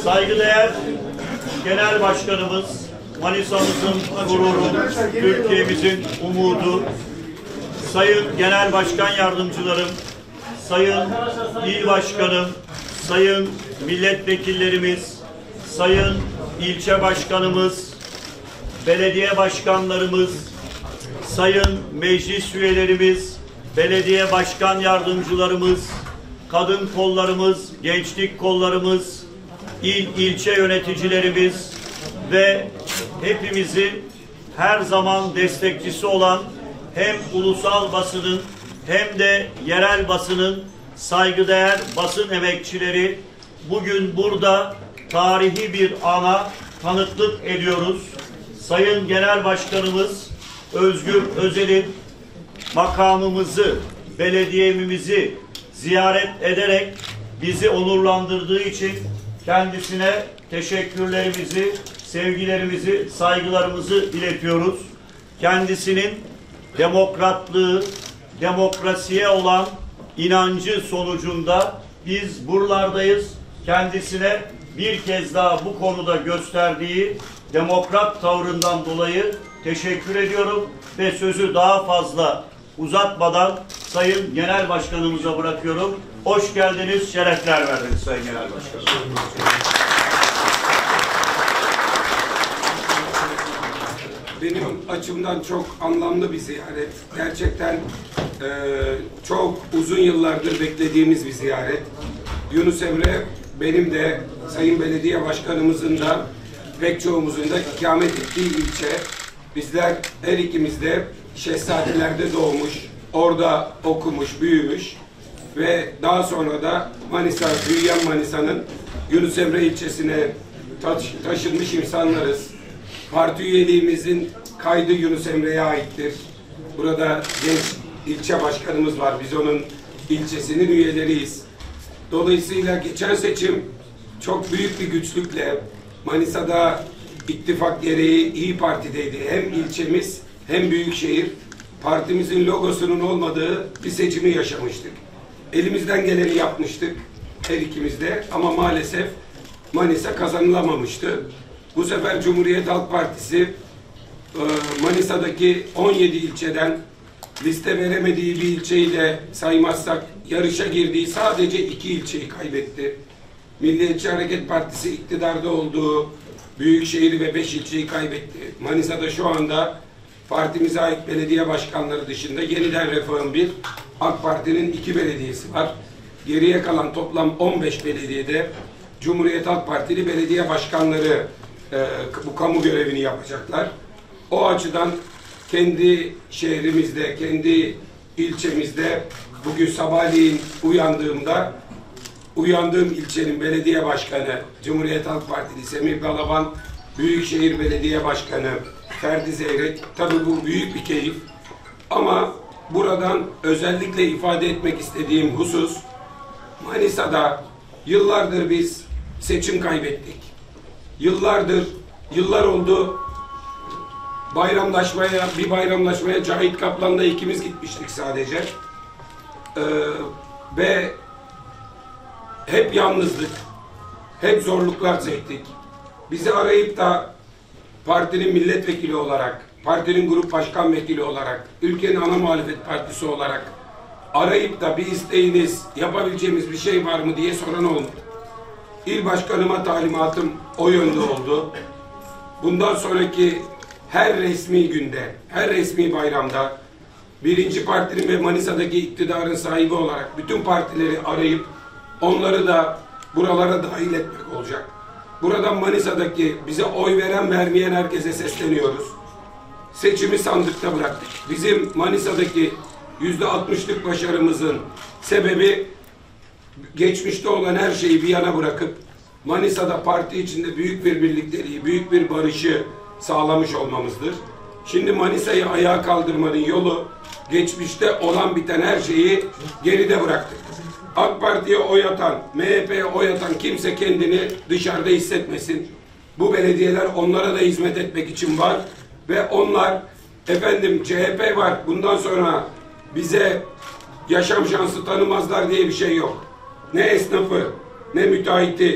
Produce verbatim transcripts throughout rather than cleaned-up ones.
Saygıdeğer Genel Başkanımız, Manisa'mızın gururu, Türkiye'mizin umudu, Sayın Genel Başkan Yardımcılarım, Sayın İl Başkanım, Sayın Milletvekillerimiz, Sayın İlçe Başkanımız, Belediye Başkanlarımız, Sayın Meclis Üyelerimiz, Belediye Başkan Yardımcılarımız, kadın kollarımız, gençlik kollarımız, il ilçe yöneticilerimiz ve hepimizin her zaman destekçisi olan hem ulusal basının hem de yerel basının saygıdeğer basın emekçileri, bugün burada tarihi bir ana tanıklık ediyoruz. Sayın Genel Başkanımız Özgür Özel'in makamımızı, belediyemizi ziyaret ederek bizi onurlandırdığı için kendisine teşekkürlerimizi, sevgilerimizi, saygılarımızı iletiyoruz. Kendisinin demokratlığı, demokrasiye olan inancı sonucunda biz buralardayız. Kendisine bir kez daha bu konuda gösterdiği demokrat tavrından dolayı teşekkür ediyorum ve sözü daha fazla uzatmadan Sayın Genel Başkanımıza bırakıyorum. Hoş geldiniz, şerefler verdiniz Sayın Genel Başkanım. Benim açımdan çok anlamlı bir ziyaret. Gerçekten e, çok uzun yıllardır beklediğimiz bir ziyaret. Yunus Emre benim de Sayın Belediye Başkanımızın da pek çoğumuzun da ikamet ettiği ilçe. Bizler her ikimiz de Şehzadelerde doğmuş, orada okumuş, büyümüş ve daha sonra da Manisa, büyüyen Manisa'nın Yunus Emre ilçesine taş, taşınmış insanlarız. Parti üyeliğimizin kaydı Yunus Emre'ye aittir. Burada genç ilçe başkanımız var. Biz onun ilçesinin üyeleriyiz. Dolayısıyla geçen seçim çok büyük bir güçlükle Manisa'da ittifak gereği İYİ Parti'deydi. Hem ilçemiz hem büyükşehir partimizin logosunun olmadığı bir seçimi yaşamıştık. Elimizden geleni yapmıştık her ikimiz de ama maalesef Manisa kazanılamamıştı. Bu sefer Cumhuriyet Halk Partisi Manisa'daki on yedi ilçeden liste veremediği bir ilçeyi de saymazsak yarışa girdiği sadece iki ilçeyi kaybetti. Milliyetçi Hareket Partisi iktidarda olduğu Büyükşehir ve beş ilçeyi kaybetti. Manisa'da şu anda partimize ait belediye başkanları dışında Yeniden Refah'ın bir, AK Parti'nin iki belediyesi var. Geriye kalan toplam on beş belediyede Cumhuriyet Halk Partili belediye başkanları e, bu kamu görevini yapacaklar. O açıdan kendi şehrimizde, kendi ilçemizde bugün sabahleyin uyandığımda uyandığım ilçenin belediye başkanı Cumhuriyet Halk Partili Semih Balaban, Büyükşehir Belediye Başkanı Ferdi Zeyrek. Tabii bu büyük bir keyif. Ama buradan özellikle ifade etmek istediğim husus, Manisa'da yıllardır biz seçim kaybettik. Yıllardır, yıllar oldu bayramlaşmaya, bir bayramlaşmaya Cahit Kaplan'la ikimiz gitmiştik sadece. Ee, ve hep yalnızlık, hep zorluklar çektik. Bizi arayıp da partinin milletvekili olarak, partinin grup başkan vekili olarak, ülkenin ana muhalefet partisi olarak arayıp da bir isteğiniz, yapabileceğimiz bir şey var mı diye soran olmadı. İl başkanıma talimatım o yönde oldu. Bundan sonraki her resmi günde, her resmi bayramda birinci partinin ve Manisa'daki iktidarın sahibi olarak bütün partileri arayıp onları da buralara dahil etmek olacak. Buradan Manisa'daki bize oy veren vermeyen herkese sesleniyoruz. Seçimi sandıkta bıraktık. Bizim Manisa'daki yüzde altmışlık başarımızın sebebi geçmişte olan her şeyi bir yana bırakıp Manisa'da parti içinde büyük bir birlikteliği, büyük bir barışı sağlamış olmamızdır. Şimdi Manisa'yı ayağa kaldırmanın yolu geçmişte olan biten her şeyi geride bıraktık. AK Parti'ye oy atan, M H P'ye oy atan kimse kendini dışarıda hissetmesin. Bu belediyeler onlara da hizmet etmek için var ve onlar efendim C H P var, bundan sonra bize yaşam şansı tanımazlar diye bir şey yok. Ne esnafı, ne müteahhiti,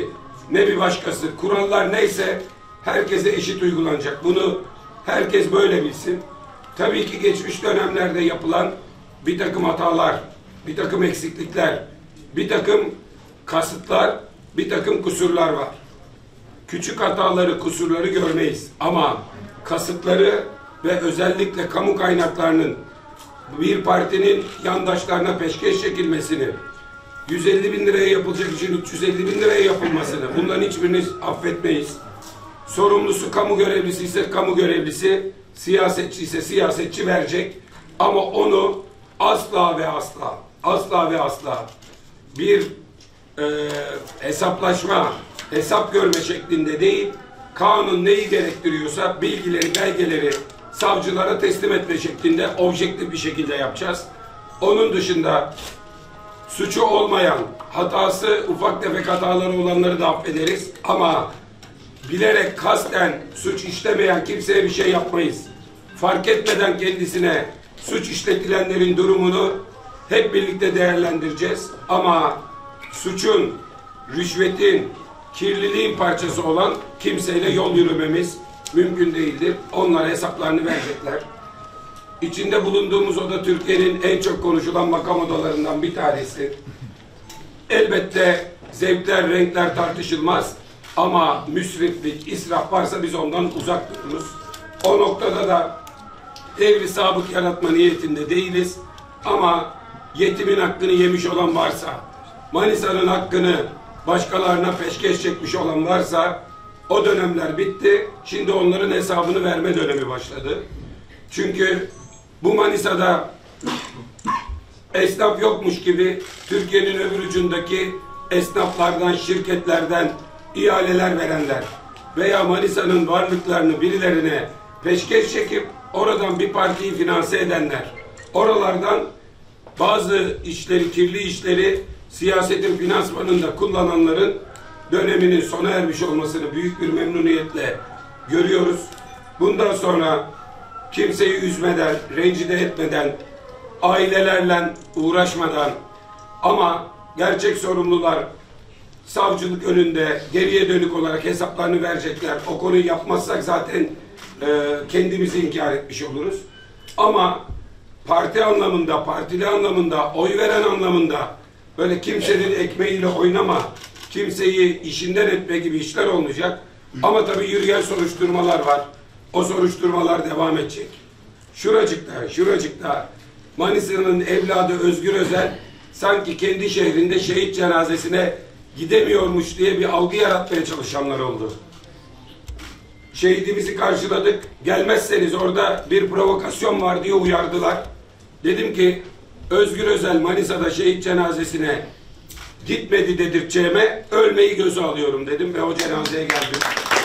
ne bir başkası. Kurallar neyse herkese eşit uygulanacak. Bunu herkes böyle bilsin. Tabii ki geçmiş dönemlerde yapılan bir takım hatalar, bir takım eksiklikler, bir takım kasıtlar, bir takım kusurlar var. Küçük hataları, kusurları görmeyiz. Ama kasıtları ve özellikle kamu kaynaklarının bir partinin yandaşlarına peşkeş çekilmesini, yüz elli bin liraya yapılacak için üç yüz elli bin liraya yapılmasını, bunların hiçbirini affetmeyiz. Sorumlusu kamu görevlisi ise kamu görevlisi, siyasetçi ise siyasetçi verecek. Ama onu asla ve asla, asla ve asla bir e, hesaplaşma, hesap görme şeklinde değil, kanun neyi gerektiriyorsa bilgileri, belgeleri savcılara teslim etme şeklinde objektif bir şekilde yapacağız. Onun dışında suçu olmayan, hatası ufak tefek hataları olanları da affederiz. Ama bilerek kasten suç işlemeyen kimseye bir şey yapmayız. Fark etmeden kendisine suç işletilenlerin durumunu hep birlikte değerlendireceğiz. Ama suçun, rüşvetin, kirliliğin parçası olan kimseyle yol yürümemiz mümkün değildir. Onlar hesaplarını verecekler. İçinde bulunduğumuz oda Türkiye'nin en çok konuşulan makam odalarından bir tanesi. Elbette zevkler, renkler tartışılmaz. Ama müsriflik, israf varsa biz ondan uzak dururuz. O noktada da devri sabık yaratma niyetinde değiliz. Ama yetimin hakkını yemiş olan varsa, Manisa'nın hakkını başkalarına peşkeş çekmiş olan varsa o dönemler bitti. Şimdi onların hesabını verme dönemi başladı. Çünkü bu Manisa'da esnaf yokmuş gibi Türkiye'nin öbür ucundaki esnaflardan, şirketlerden ihaleler verenler veya Manisa'nın varlıklarını birilerine peşkeş çekip oradan bir partiyi finanse edenler, oralardan bazı işleri, kirli işleri siyasetin finansmanında kullananların döneminin sona ermiş olmasını büyük bir memnuniyetle görüyoruz. Bundan sonra kimseyi üzmeden, rencide etmeden, ailelerle uğraşmadan ama gerçek sorumlular savcılık önünde geriye dönük olarak hesaplarını verecekler. O konuyu yapmazsak zaten e, kendimizi inkar etmiş oluruz. Ama parti anlamında, partili anlamında, oy veren anlamında böyle kimsenin ekmeğiyle oynama, kimseyi işinden etme gibi işler olmayacak. Ama tabii yürüyen soruşturmalar var. O soruşturmalar devam edecek. Şuracıkta, şuracıkta Manisa'nın evladı Özgür Özel sanki kendi şehrinde şehit cenazesine gidemiyormuş diye bir algı yaratmaya çalışanlar oldu. Şehidimizi karşıladık. Gelmezseniz orada bir provokasyon var diye uyardılar. Dedim ki Özgür Özel Manisa'da şehit cenazesine gitmedi dedirteceğime ölmeyi göze alıyorum dedim ve o cenazeye geldim.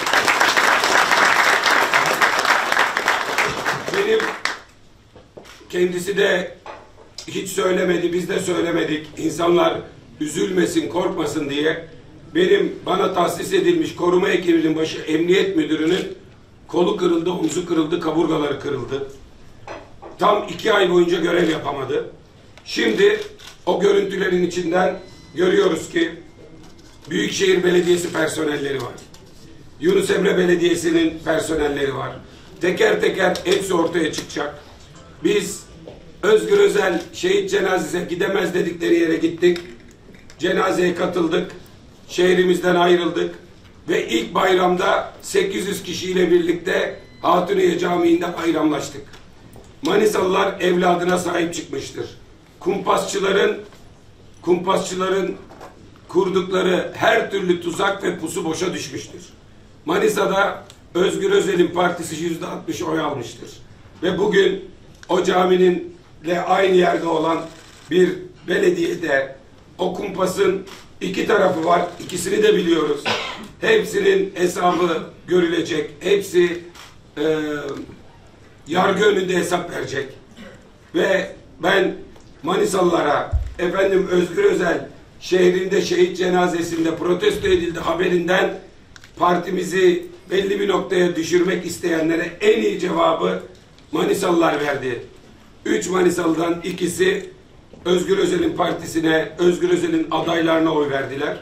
Benim kendisi de hiç söylemedi, biz de söylemedik. İnsanlar üzülmesin, korkmasın diye benim bana tahsis edilmiş koruma ekibinin başı emniyet müdürünün kolu kırıldı, omzu kırıldı, kaburgaları kırıldı. Tam iki ay boyunca görev yapamadı. Şimdi o görüntülerin içinden görüyoruz ki Büyükşehir Belediyesi personelleri var. Yunus Emre Belediyesi'nin personelleri var. Teker teker hepsi ortaya çıkacak. Biz Özgür Özel şehit cenazesine gidemez dedikleri yere gittik. Cenazeye katıldık. Şehrimizden ayrıldık. Ve ilk bayramda sekiz yüz kişiyle birlikte Hatuniye Camii'nde bayramlaştık. Manisalılar evladına sahip çıkmıştır. Kumpasçıların kumpasçıların kurdukları her türlü tuzak ve pusu boşa düşmüştür. Manisa'da Özgür Özel'in partisi yüzde altmış oy almıştır. Ve bugün o camininle aynı yerde olan bir belediyede o kumpasın iki tarafı var. İkisini de biliyoruz. Hepsinin hesabı görülecek. Hepsi e, yargı önünde hesap verecek. Ve ben Manisalılara efendim Özgür Özel şehrinde şehit cenazesinde protesto edildi haberinden partimizi belli bir noktaya düşürmek isteyenlere en iyi cevabı Manisalılar verdi. Üç Manisalı'dan ikisi Özgür Özel'in partisine, Özgür Özel'in adaylarına oy verdiler.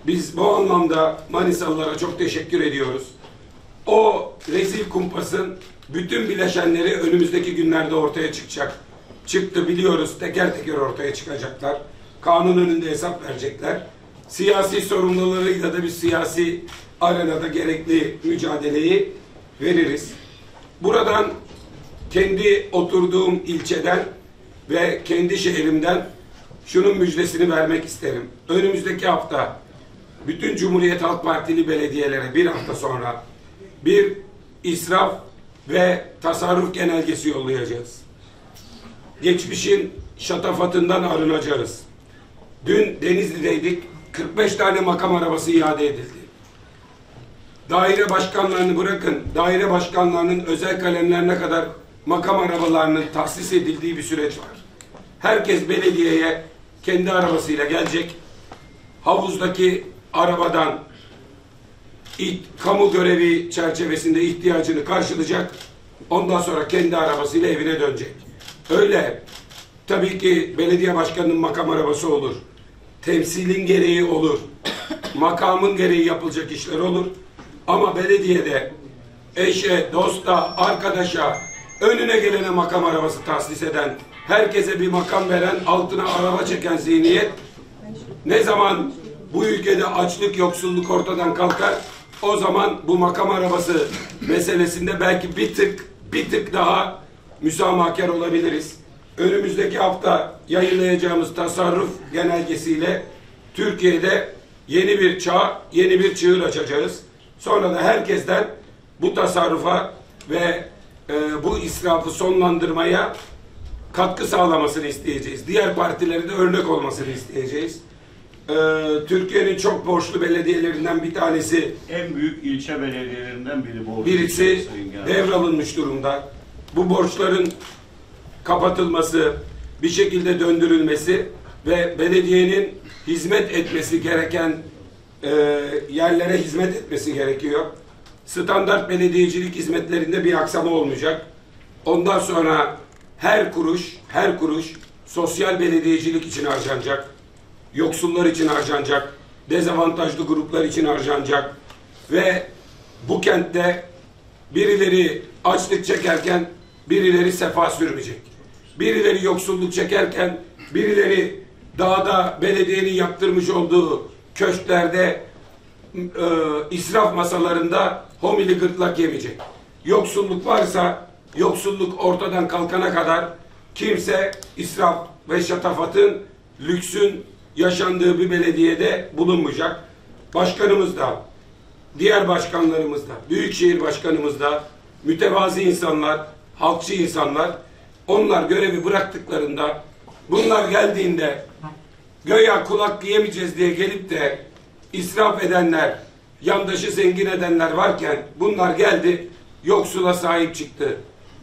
Biz bu anlamda Manisalılara çok teşekkür ediyoruz. O rezil kumpasın bütün bileşenleri önümüzdeki günlerde ortaya çıkacak. Çıktı biliyoruz, teker teker ortaya çıkacaklar. Kanun önünde hesap verecekler. Siyasi sorumlularıyla da bir siyasi arenada gerekli mücadeleyi veririz. Buradan kendi oturduğum ilçeden ve kendi şehrimden şunun müjdesini vermek isterim. Önümüzdeki hafta bütün Cumhuriyet Halk Partili belediyelere bir hafta sonra bir israf ve tasarruf genelgesi yollayacağız. Geçmişin şatafatından arınacağız. Dün Denizli'deydik. kırk beş tane makam arabası iade edildi. Daire başkanlarını bırakın, daire başkanlarının özel kalemlerine kadar makam arabalarının tahsis edildiği bir süreç var. Herkes belediyeye kendi arabasıyla gelecek. Havuzdaki arabadan İt, kamu görevi çerçevesinde ihtiyacını karşılayacak. Ondan sonra kendi arabasıyla evine dönecek. Öyle tabii ki belediye başkanının makam arabası olur. Temsilin gereği olur. Makamın gereği yapılacak işler olur. Ama belediyede eşe, dosta, arkadaşa, önüne gelene makam arabası tahsis eden, herkese bir makam veren, altına araba çeken zihniyet ne zaman bu ülkede açlık, yoksulluk ortadan kalkar, o zaman bu makam arabası meselesinde belki bir tık bir tık daha müsamahakar olabiliriz. Önümüzdeki hafta yayınlayacağımız tasarruf genelgesiyle Türkiye'de yeni bir çağ, yeni bir çığır açacağız. Sonra da herkesten bu tasarrufa ve e, bu israfı sonlandırmaya katkı sağlamasını isteyeceğiz. Diğer partilere de örnek olmasını isteyeceğiz. Ee, Türkiye'nin çok borçlu belediyelerinden bir tanesi, En büyük ilçe belediyelerinden biri bu. birisi devralınmış durumda. Bu borçların kapatılması, bir şekilde döndürülmesi ve belediyenin hizmet etmesi gereken e, yerlere hizmet etmesi gerekiyor. Standart belediyecilik hizmetlerinde bir aksama olmayacak. Ondan sonra her kuruş, her kuruş sosyal belediyecilik için harcanacak. Yoksullar için harcanacak, dezavantajlı gruplar için harcanacak ve bu kentte birileri açlık çekerken birileri sefa sürmeyecek. Birileri yoksulluk çekerken birileri dağda belediyenin yaptırmış olduğu köşklerde e, israf masalarında homili gırtlak yemeyecek. Yoksulluk varsa yoksulluk ortadan kalkana kadar kimse israf ve şatafatın, lüksün yaşandığı bir belediyede bulunmayacak. Başkanımız da, diğer başkanlarımız da, büyükşehir başkanımız da mütevazi insanlar, halkçı insanlar. Onlar görevi bıraktıklarında, bunlar geldiğinde göya kulak yiyemeyeceğiz diye gelip de israf edenler, yandaşı zengin edenler varken bunlar geldi, yoksula sahip çıktı.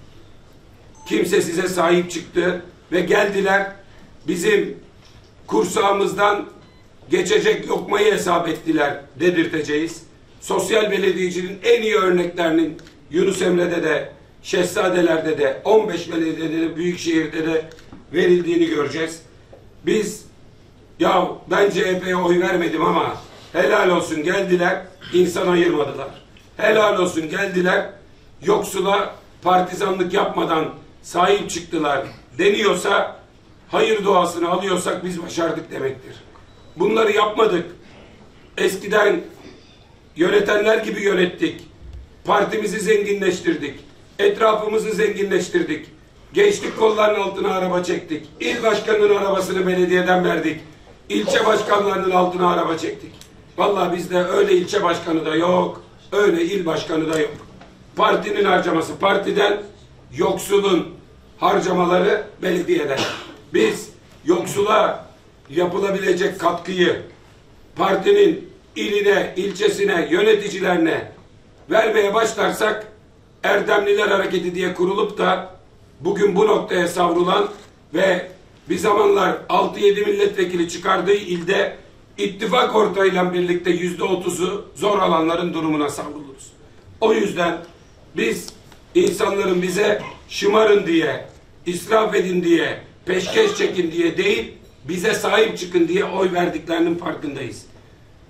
Kimse size sahip çıktı ve geldiler bizim kursağımızdan geçecek lokmayı hesap ettiler dedirteceğiz. Sosyal belediyeciliğin en iyi örneklerinin Yunus Emre'de de, Şehzadeler'de de, on beş belediyede de, Büyükşehir'de de verildiğini göreceğiz. Biz, ya ben C H P'ye oy vermedim ama helal olsun geldiler, insan ayırmadılar. Helal olsun geldiler, yoksula partizanlık yapmadan sahip çıktılar deniyorsa, hayır duasını alıyorsak biz başardık demektir. Bunları yapmadık. Eskiden yönetenler gibi yönettik. Partimizi zenginleştirdik. Etrafımızı zenginleştirdik. Gençlik kollarının altına araba çektik. İl başkanının arabasını belediyeden verdik. İlçe başkanlarının altına araba çektik. Vallahi bizde öyle ilçe başkanı da yok. Öyle il başkanı da yok. Partinin harcaması partiden, yoksulun harcamaları belediyeden. Biz yoksula yapılabilecek katkıyı partinin iline, ilçesine, yöneticilerine vermeye başlarsak Erdemliler Hareketi diye kurulup da bugün bu noktaya savrulan ve bir zamanlar altı yedi milletvekili çıkardığı ilde ittifak ortağıyla birlikte yüzde otuzu zor alanların durumuna savruluruz. O yüzden biz insanların bize şımarın diye, israf edin diye, peşkeş çekin diye değil, bize sahip çıkın diye oy verdiklerinin farkındayız.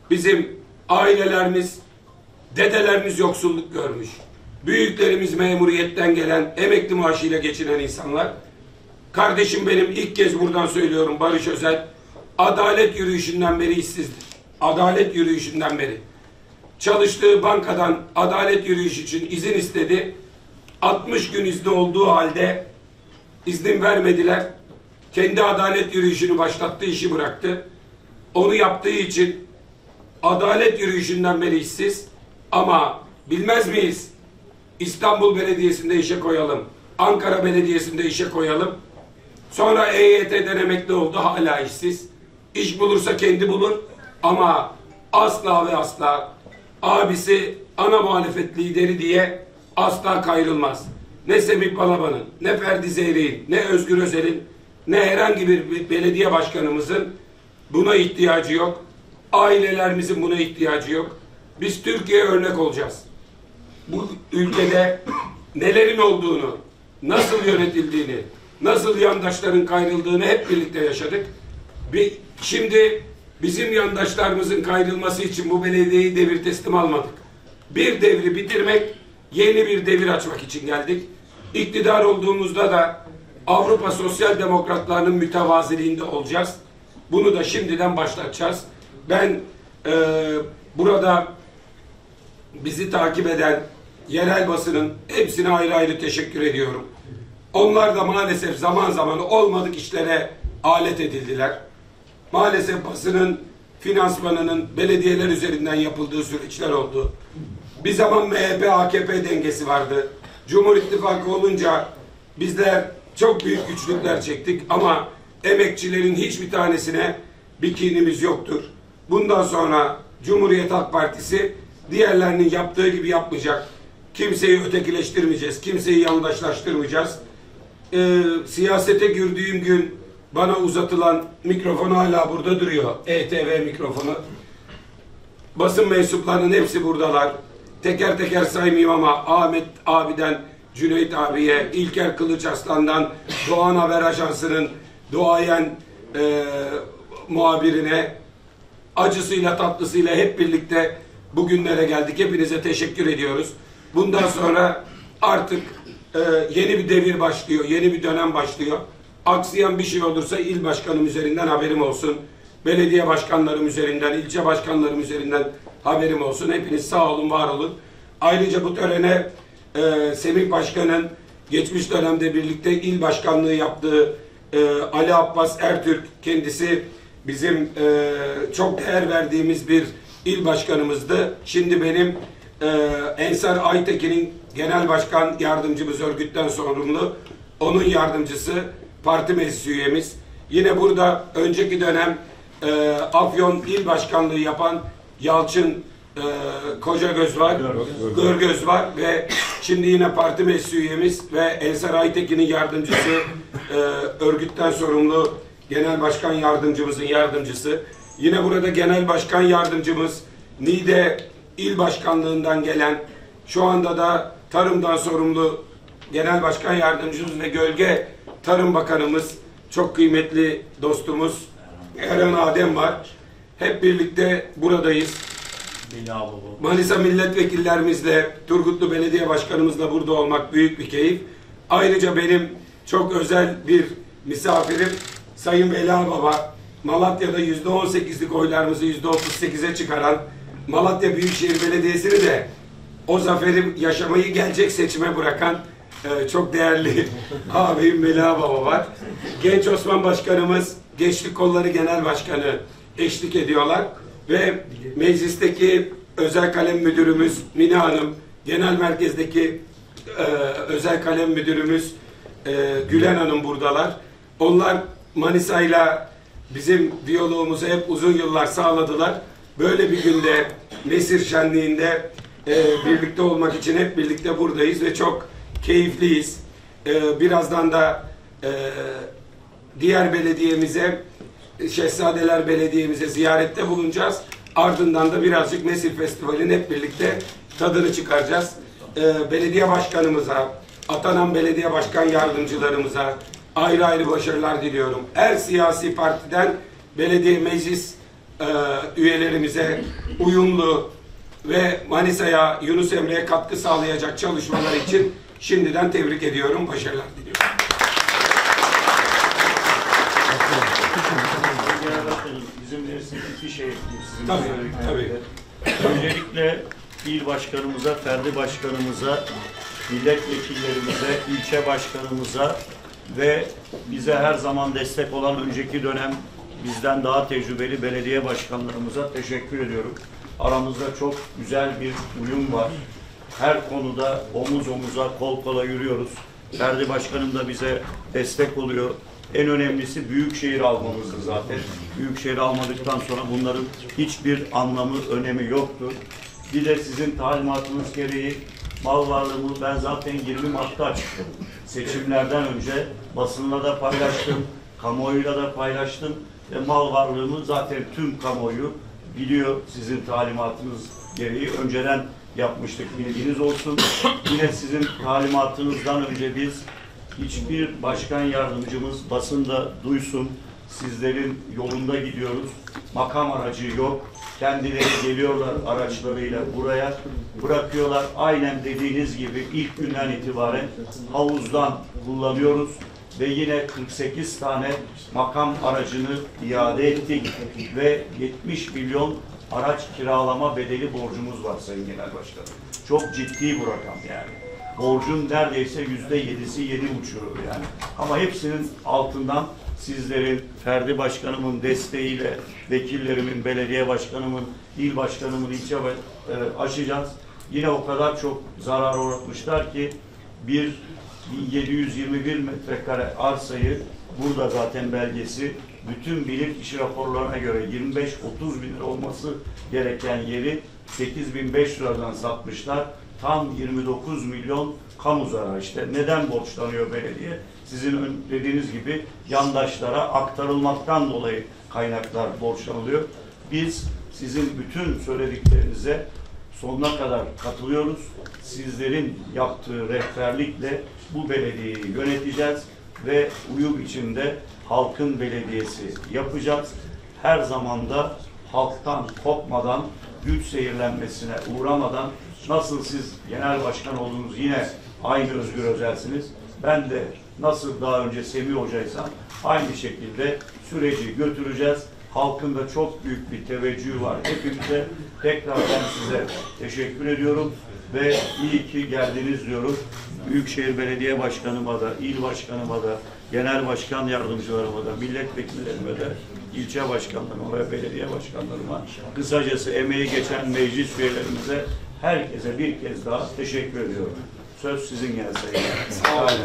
Bizim ailelerimiz, dedelerimiz yoksulluk görmüş. Büyüklerimiz memuriyetten gelen, emekli maaşıyla geçinen insanlar. Kardeşim benim ilk kez buradan söylüyorum, Barış Özel, adalet yürüyüşünden beri işsizdir. Adalet yürüyüşünden beri. Çalıştığı bankadan adalet yürüyüşü için izin istedi. altmış gün izni olduğu halde izin vermediler. Kendi adalet yürüyüşünü başlattığı işi bıraktı. Onu yaptığı için adalet yürüyüşünden beri işsiz. Ama bilmez miyiz? İstanbul Belediyesi'nde işe koyalım. Ankara Belediyesi'nde işe koyalım. Sonra E Y T'den emekli oldu, hala işsiz. İş bulursa kendi bulur ama asla ve asla abisi ana muhalefet lideri diye asla kayrılmaz. Ne Semih Balaban'ın, ne Ferdi Zeyrek'in, ne Özgür Özel'in, ne herhangi bir belediye başkanımızın buna ihtiyacı yok. Ailelerimizin buna ihtiyacı yok. Biz Türkiye'ye örnek olacağız. Bu ülkede nelerin olduğunu, nasıl yönetildiğini, nasıl yandaşların kayrıldığını hep birlikte yaşadık. Bir, şimdi bizim yandaşlarımızın kayrılması için bu belediyeyi devir teslim almadık. Bir devri bitirmek, yeni bir devir açmak için geldik. İktidar olduğumuzda da Avrupa Sosyal Demokratlarının mütevaziliğinde olacağız. Bunu da şimdiden başlatacağız. Ben e, burada bizi takip eden yerel basının hepsine ayrı ayrı teşekkür ediyorum. Onlar da maalesef zaman zaman olmadık işlere alet edildiler. Maalesef basının finansmanının belediyeler üzerinden yapıldığı süreçler oldu. Bir zaman M H P A K P dengesi vardı. Cumhur İttifakı olunca bizler çok büyük güçlükler çektik ama emekçilerin hiçbir tanesine bir kinimiz yoktur. Bundan sonra Cumhuriyet Halk Partisi diğerlerinin yaptığı gibi yapmayacak. Kimseyi ötekileştirmeyeceğiz. Kimseyi yandaşlaştırmayacağız. Ee, siyasete girdiğim gün bana uzatılan mikrofon hala burada duruyor. E T V mikrofonu. Basın mensuplarının hepsi buradalar. Teker teker saymayayım ama Ahmet abiden Cüneyt abiye, İlker Kılıçarslan'dan Doğan Haber Ajansı'nın doğayan e, muhabirine, acısıyla tatlısıyla hep birlikte bugünlere geldik. Hepinize teşekkür ediyoruz. Bundan sonra artık e, yeni bir devir başlıyor, yeni bir dönem başlıyor. Aksayan bir şey olursa il başkanım üzerinden haberim olsun. Belediye başkanlarım üzerinden, ilçe başkanlarım üzerinden haberim olsun. Hepiniz sağ olun, var olun. Ayrıca bu törene e, Semih Başkan'ın geçmiş dönemde birlikte il başkanlığı yaptığı e, Ali Abbas Ertürk, kendisi bizim e, çok değer verdiğimiz bir il başkanımızdı. Şimdi benim e, Ensar Aytekin'in genel başkan yardımcımız, örgütten sorumlu. Onun yardımcısı, parti meclis üyemiz. Yine burada önceki dönem e, Afyon il başkanlığı yapan Yalçın e, Kocagöz var, Görgöz var ve şimdi yine parti meclis üyemiz ve Ensar Aytekin'in yardımcısı, e, örgütten sorumlu genel başkan yardımcımızın yardımcısı. Yine burada genel başkan yardımcımız, Niğde il başkanlığından gelen, şu anda da tarımdan sorumlu genel başkan yardımcımız ve Gölge Tarım Bakanımız, çok kıymetli dostumuz Eren Adem var. Hep birlikte buradayız. Manisa milletvekillerimizle, Turgutlu Belediye Başkanımızla burada olmak büyük bir keyif. Ayrıca benim çok özel bir misafirim Sayın Vela Baba, Malatya'da yüzde on sekizlik oylarımızı yüzde otuz sekize çıkaran Malatya Büyükşehir Belediyesi'ni de o zaferi yaşamayı gelecek seçime bırakan e, çok değerli abim Vela Baba var. Genç Osman Başkanımız, Gençlik Kolları Genel Başkanı eşlik ediyorlar ve meclisteki özel kalem müdürümüz Mine Hanım, genel merkezdeki e, özel kalem müdürümüz e, Gülen Hanım buradalar. Onlar Manisa'yla bizim diyalogumuzu hep uzun yıllar sağladılar. Böyle bir günde, Mesir Şenliği'nde e, birlikte olmak için hep birlikte buradayız ve çok keyifliyiz. E, birazdan da e, diğer belediyemize, Şehzadeler Belediye'mize ziyarette bulunacağız. Ardından da birazcık Mesir Festivali'nin hep birlikte tadını çıkaracağız. E, belediye başkanımıza, atanan belediye başkan yardımcılarımıza ayrı ayrı başarılar diliyorum. Her siyasi partiden belediye meclis e, üyelerimize uyumlu ve Manisa'ya, Yunus Emre'ye katkı sağlayacak çalışmalar için şimdiden tebrik ediyorum, başarılar diliyorum. Bizim verirsin iki şey sizin Tabii, tabii. Öncelikle il başkanımıza, ferdi başkanımıza, milletvekillerimize, ilçe başkanımıza ve bize her zaman destek olan önceki dönem bizden daha tecrübeli belediye başkanlarımıza teşekkür ediyorum. Aramızda çok güzel bir uyum var. Her konuda omuz omuza, kol kola yürüyoruz. Ferdi başkanım da bize destek oluyor. En önemlisi büyükşehir almamızdı zaten. Büyükşehir almadıktan sonra bunların hiçbir anlamı, önemi yoktur. Bir de sizin talimatınız gereği mal varlığımı ben zaten yirmi Mart'ta açtım. Seçimlerden önce basınla da paylaştım, kamuoyuyla da paylaştım ve mal varlığımı zaten tüm kamuoyu biliyor, sizin talimatınız gereği önceden yapmıştık, bilginiz olsun. Yine sizin talimatınızdan önce biz hiçbir başkan yardımcımız basında duysun, sizlerin yolunda gidiyoruz. Makam aracı yok. Kendileri geliyorlar araçlarıyla buraya, bırakıyorlar. Aynen dediğiniz gibi ilk günden itibaren havuzdan kullanıyoruz. Ve yine kırk sekiz tane makam aracını iade ettik. Ve yetmiş milyon araç kiralama bedeli borcumuz var Sayın Genel Başkanım. Çok ciddi bu rakam yani. Borcun neredeyse yüzde yedisi yedi buçuğu yani. Ama hepsinin altından sizlerin, Ferdi Başkanımın desteğiyle, vekillerimin, belediye başkanımın, il başkanımın, ilçe e, aşacağız. Yine o kadar çok zarar uğratmışlar ki bir bin yedi yüz yirmi bir metrekare arsayı, burada zaten belgesi, bütün bilirkişi raporlarına göre yirmi beş otuz bin lira olması gereken yeri sekiz bin beş yüz liradan satmışlar. Tam yirmi dokuz milyon kamu zararı işte. Neden borçlanıyor belediye? Sizin dediğiniz gibi yandaşlara aktarılmaktan dolayı kaynaklar borçlanılıyor. Biz sizin bütün söylediklerinize sonuna kadar katılıyoruz. Sizlerin yaptığı rehberlikle bu belediyeyi yöneteceğiz ve uyum içinde halkın belediyesi yapacağız. Her zaman da halktan kopmadan, güç zehirlenmesine uğramadan, nasıl siz genel başkan oldunuz yine aynı Özgür Özel'siniz. Ben de nasıl daha önce Semih Hoca'ysam aynı şekilde süreci götüreceğiz. Halkın da çok büyük bir teveccühü var. Hepimize tekrar ben size teşekkür ediyorum ve iyi ki geldiniz diyorum. Büyükşehir Belediye Başkanıma da, il başkanıma da, genel başkan yardımcılarıma da, milletvekillerime de, ilçe başkanlarıma ve belediye başkanlarıma, kısacası emeği geçen meclis üyelerimize, herkese bir kez daha teşekkür ediyorum. Söz sizin gelse. Sağ olun.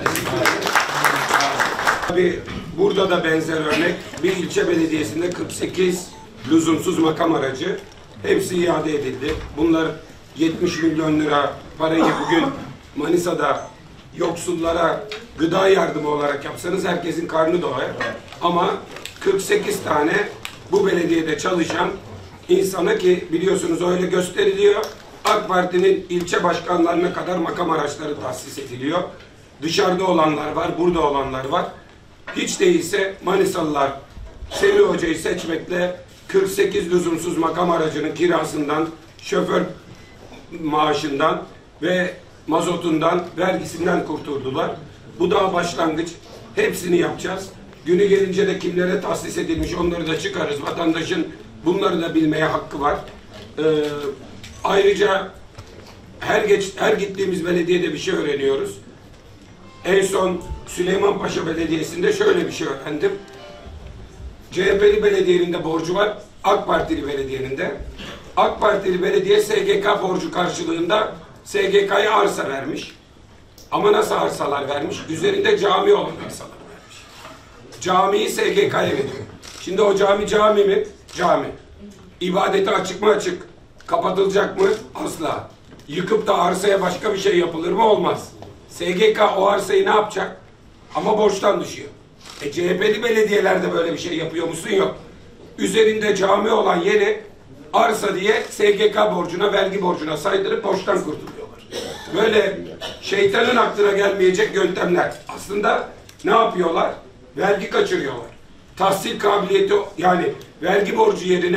Tabii burada da benzer örnek, bir ilçe belediyesinde kırk sekiz lüzumsuz makam aracı, hepsi iade edildi. Bunlar yetmiş milyon lira parayı bugün Manisa'da yoksullara gıda yardımı olarak yapsanız herkesin karnı doyar. Ama kırk sekiz tane bu belediyede çalışan insana, ki biliyorsunuz öyle gösteriliyor, AK Parti'nin ilçe başkanlarına kadar makam araçları tahsis ediliyor. Dışarıda olanlar var, burada olanlar var. Hiç değilse Manisalılar Semih Hoca'yı seçmekle kırk sekiz lüzumsuz makam aracının kirasından, şoför maaşından ve mazotundan, vergisinden kurtuldular. Bu daha başlangıç. Hepsini yapacağız. Günü gelince de kimlere tahsis edilmiş onları da çıkarız. Vatandaşın bunları da bilmeye hakkı var. Ee, ayrıca her geç her gittiğimiz belediyede bir şey öğreniyoruz. En son Süleymanpaşa Belediyesi'nde şöyle bir şey öğrendim. C H P'li belediyenin de borcu var, AK Partili belediyenin de. AK Partili belediye S G K borcu karşılığında S G K'ya arsa vermiş. Ama nasıl arsalar vermiş? Üzerinde cami olan arsalar vermiş. Camiyi S G K'ya veriyor. Şimdi o cami cami mi? Cami. İbadete açık mı? Açık. Kapatılacak mı? Asla. Yıkıp da arsaya başka bir şey yapılır mı? Olmaz. S G K o arsayı ne yapacak? Ama borçtan düşüyor. E C H P'li belediyelerde böyle bir şey yapıyor musun? Yok. Üzerinde cami olan yeri arsa diye S G K borcuna, vergi borcuna saydırıp borçtan kurtuluyorlar. Böyle şeytanın aklına gelmeyecek yöntemler. Aslında ne yapıyorlar? Vergi kaçırıyorlar. Tahsil kabiliyeti, yani vergi borcu yerine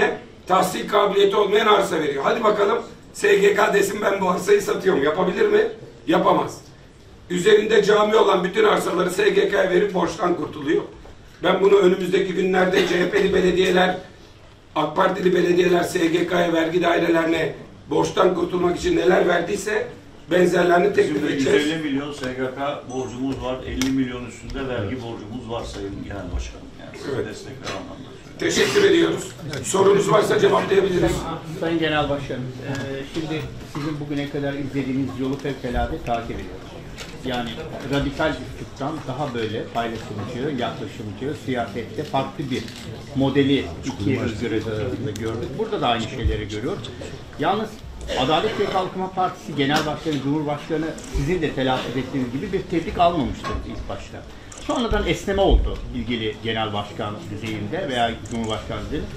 tahsil kabiliyeti olmayan arsa veriyor. Hadi bakalım S G K desin ben bu arsayı satıyorum. Yapabilir mi? Yapamaz. Üzerinde cami olan bütün arsaları S G K'ya verip borçtan kurtuluyor. Ben bunu önümüzdeki günlerde C H P'li belediyeler, AK Partili belediyeler S G K'ya, vergi dairelerine borçtan kurtulmak için neler verdiyse benzerlerini teklif edeceğiz. yüz elli milyon S G K borcumuz var, elli milyon üstünde vergi borcumuz var Sayın Genel Başkanım. Yani size Evet. destekler anlamda. Teşekkür ediyoruz. Sorunuz varsa cevaplayabiliriz. Sayın Genel Başkanım, e, şimdi sizin bugüne kadar izlediğiniz yolu fevkalade takip ediyoruz. Yani radikal üsluptan daha böyle paylaşımcı, yaklaşımcı, siyasette farklı bir modeli iki özgür arasında gördük. Burada da aynı şeyleri görüyoruz. Yalnız Adalet ve Kalkınma Partisi Genel Başkanı, Cumhurbaşkanı sizin de telaffuz ettiğiniz gibi bir tebrik almamıştınız ilk başta. Sonradan esneme oldu ilgili genel başkan düzeyinde veya cumhurbaşkanı düzeyinde.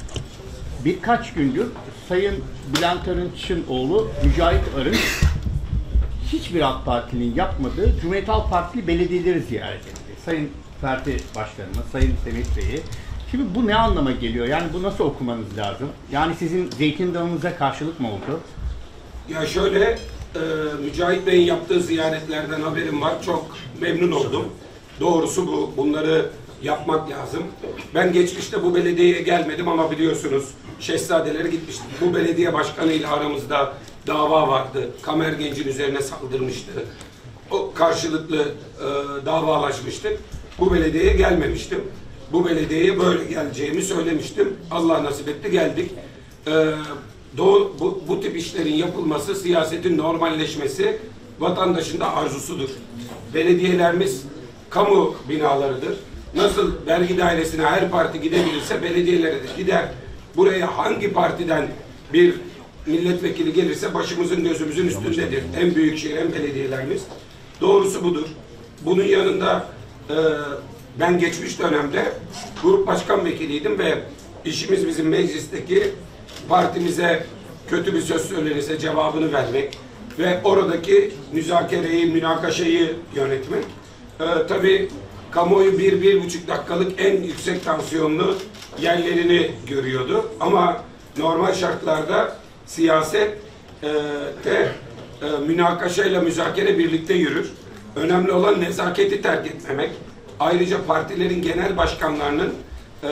Birkaç gündür Sayın Bülent Arınç'ın oğlu Mücahit Arınç hiçbir AK Parti'nin yapmadığı Cumhuriyet Halk Partili belediyeleri ziyaret etti. Sayın Parti Başkanı'na, Sayın Semih Bey'i. Şimdi bu ne anlama geliyor? Yani bu nasıl okumanız lazım? Yani sizin zeytin dağınıza karşılık mı oldu? Ya şöyle, e, Mücahit Bey'in yaptığı ziyaretlerden haberim var. Çok memnun oldum. Doğrusu bu. Bunları yapmak lazım. Ben geçmişte bu belediyeye gelmedim ama biliyorsunuz Şehzadelere gitmiştim. Bu belediye başkanıyla aramızda dava vardı. Kamer Genc'in üzerine saldırmıştı. O karşılıklı e, davalaşmıştık. Bu belediyeye gelmemiştim. Bu belediyeye böyle geleceğimi söylemiştim. Allah nasip etti, geldik. E, doğu, bu, bu tip işlerin yapılması, siyasetin normalleşmesi vatandaşın da arzusudur. Belediyelerimiz kamu binalarıdır. Nasıl vergi dairesine her parti gidebilirse belediyelere de gider. Buraya hangi partiden bir milletvekili gelirse başımızın gözümüzün üstündedir. En büyük şehir, en belediyelerimiz. Doğrusu budur. Bunun yanında e, ben geçmiş dönemde grup başkan vekiliydim ve işimiz bizim meclisteki partimize kötü bir söz söylenirse cevabını vermek ve oradaki müzakereyi, münakaşayı yönetmek. E, tabii kamuoyu bir, bir buçuk dakikalık en yüksek tansiyonlu yerlerini görüyordu. Ama normal şartlarda siyaset e, de e, münakaşayla müzakere birlikte yürür. Önemli olan nezaketi terk etmemek. Ayrıca partilerin genel başkanlarının e,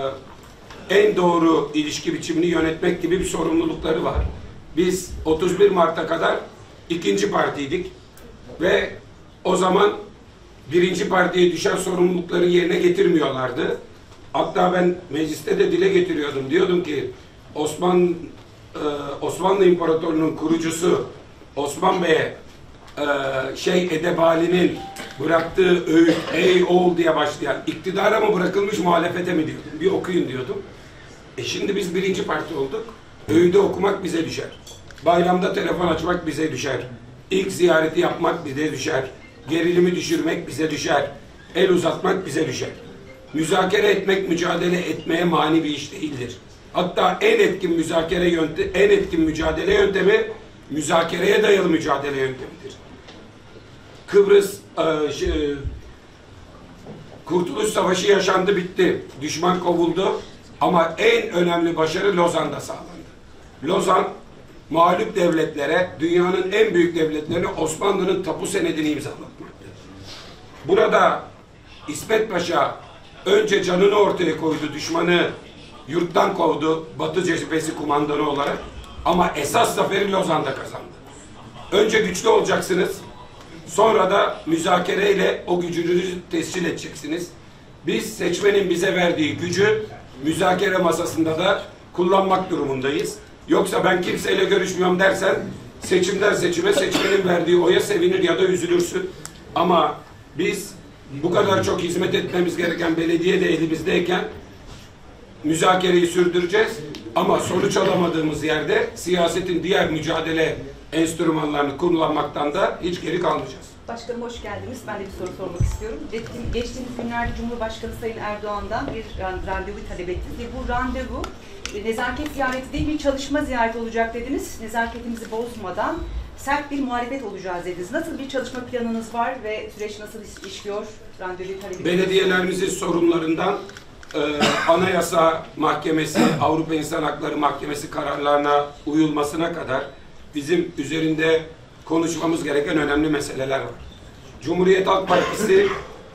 en doğru ilişki biçimini yönetmek gibi bir sorumlulukları var. Biz otuz bir Mart'a kadar ikinci partiydik ve o zaman birinci partiye düşen sorumlulukları yerine getirmiyorlardı. Hatta ben mecliste de dile getiriyordum. Diyordum ki Osman e, Osmanlı İmparatorluğu'nun kurucusu Osman Bey'e e, şey Edebali'nin bıraktığı öğüt ey oğul diye başlayan iktidara mı bırakılmış muhalefete mi diyordum. Bir okuyun diyordum. E şimdi biz birinci parti olduk. Öğüdü okumak bize düşer. Bayramda telefon açmak bize düşer. İlk ziyareti yapmak bize düşer. Gerilimi düşürmek bize düşer. El uzatmak bize düşer. Müzakere etmek, mücadele etmeye mani bir iş değildir. Hatta en etkin müzakere yöntemi, en etkin mücadele yöntemi müzakereye dayalı mücadele yöntemidir. Kıbrıs e, şey, Kurtuluş Savaşı yaşandı, bitti. Düşman kovuldu. Ama en önemli başarı Lozan'da sağlandı. Lozan, mağlup devletlere, dünyanın en büyük devletlerine Osmanlı'nın tapu senedini imzalatmaktı. Burada İsmet Paşa önce canını ortaya koydu, düşmanı yurttan kovdu, Batı cephesi kumandanı olarak. Ama esas zaferi Lozan'da kazandı. Önce güçlü olacaksınız, sonra da müzakereyle o gücünüzü tescil edeceksiniz. Biz seçmenin bize verdiği gücü müzakere masasında da kullanmak durumundayız. Yoksa ben kimseyle görüşmüyorum dersen seçimden seçime seçmenin verdiği oya sevinir ya da üzülürsün. Ama biz bu kadar çok hizmet etmemiz gereken belediye de elimizdeyken müzakereyi sürdüreceğiz. Ama sonuç alamadığımız yerde siyasetin diğer mücadele enstrümanlarını kullanmaktan da hiç geri kalmayacağız. Başkanım hoş geldiniz. Ben de bir soru sormak istiyorum. Geçtiğimiz günlerde Cumhurbaşkanı Sayın Erdoğan'dan bir randevu talep ettiniz ve bu randevu nezaket ziyareti değil, bir çalışma ziyareti olacak dediniz. Nezaketimizi bozmadan sert bir muhalefet olacağız dediniz. Nasıl bir çalışma planınız var ve süreç nasıl işliyor? Randevu talebi. Belediyelerimizin sorunlarından e, Anayasa Mahkemesi, Avrupa İnsan Hakları Mahkemesi kararlarına uyulmasına kadar bizim üzerinde konuşmamız gereken önemli meseleler var. Cumhuriyet Halk Partisi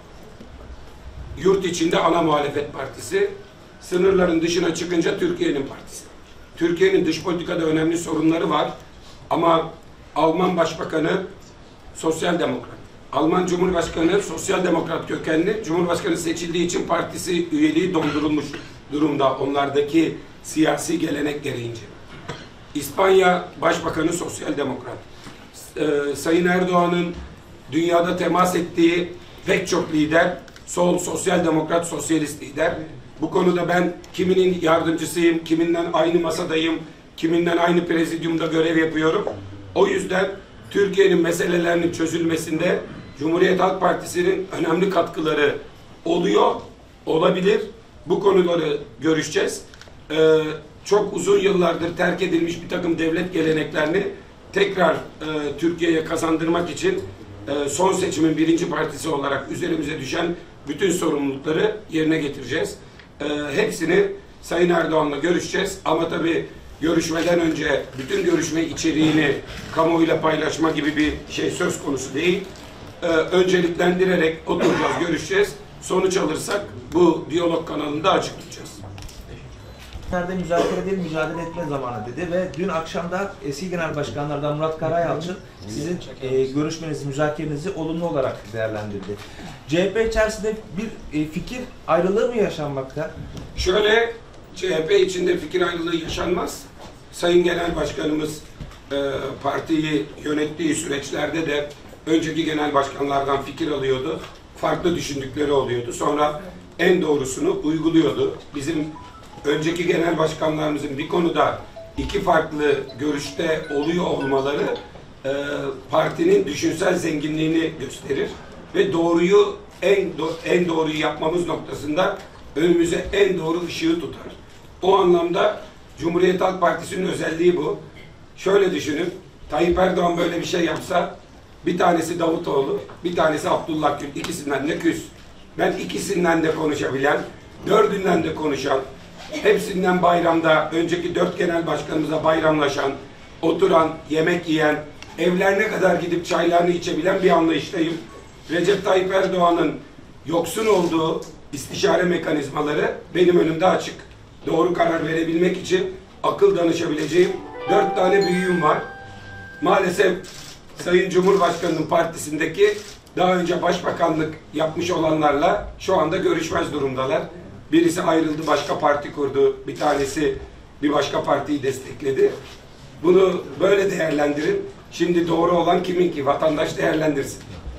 yurt içinde ana muhalefet partisi, sınırların dışına çıkınca Türkiye'nin partisi. Türkiye'nin dış politikada önemli sorunları var ama Alman Başbakanı sosyal demokrat. Alman Cumhurbaşkanı sosyal demokrat kökenli. Cumhurbaşkanı seçildiği için partisi üyeliği dondurulmuş durumda onlardaki siyasi gelenek gereğince. İspanya Başbakanı sosyal demokrat. Ee, Sayın Erdoğan'ın dünyada temas ettiği pek çok lider sol, sosyal demokrat, sosyalist lider. Bu konuda ben kiminin yardımcısıyım, kiminden aynı masadayım, kiminden aynı prezidyumda görev yapıyorum. O yüzden Türkiye'nin meselelerinin çözülmesinde Cumhuriyet Halk Partisi'nin önemli katkıları oluyor, olabilir. Bu konuları görüşeceğiz. Ee, çok uzun yıllardır terk edilmiş bir takım devlet geleneklerini tekrar e, Türkiye'ye kazandırmak için e, son seçimin birinci partisi olarak üzerimize düşen bütün sorumlulukları yerine getireceğiz. E, hepsini Sayın Erdoğan'la görüşeceğiz. Ama tabii görüşmeden önce bütün görüşme içeriğini kamuoyuyla paylaşma gibi bir şey söz konusu değil. Ee, önceliklendirerek oturacağız, görüşeceğiz. Sonuç alırsak bu diyalog kanalında açıklayacağız. Nerede müzakere değil, mücadele etme zamanı dedi ve dün akşam da eski genel başkanlardan Murat Karayalçın sizin e, görüşmenizi, müzakerenizi olumlu olarak değerlendirdi. C H P içerisinde bir e, fikir ayrılığı mı yaşanmakta? Şöyle, C H P içinde fikir ayrılığı yaşanmaz. Sayın Genel Başkanımız e, partiyi yönettiği süreçlerde de önceki genel başkanlardan fikir alıyordu. Farklı düşündükleri oluyordu. Sonra en doğrusunu uyguluyordu. Bizim önceki genel başkanlarımızın bir konuda iki farklı görüşte oluyor olmaları e, partinin düşünsel zenginliğini gösterir ve doğruyu en do en doğruyu yapmamız noktasında önümüze en doğru ışığı tutar. O anlamda Cumhuriyet Halk Partisi'nin özelliği bu. Şöyle düşünün, Tayyip Erdoğan böyle bir şey yapsa, bir tanesi Davutoğlu, bir tanesi Abdullah Gül, ikisinden de küs. Ben ikisinden de konuşabilen, dördünden de konuşan, hepsinden bayramda, önceki dört genel başkanımıza bayramlaşan, oturan, yemek yiyen, evlerine kadar gidip çaylarını içebilen bir anlayıştayım. Recep Tayyip Erdoğan'ın yoksun olduğu istişare mekanizmaları benim önümde açık. Doğru karar verebilmek için akıl danışabileceğim dört tane büyüğüm var. Maalesef Sayın Cumhurbaşkanı'nın partisindeki daha önce başbakanlık yapmış olanlarla şu anda görüşmez durumdalar. Birisi ayrıldı, başka parti kurdu. Bir tanesi bir başka partiyi destekledi. Bunu böyle değerlendirin. Şimdi doğru olan kimin ki? Vatandaş değerlendirsin.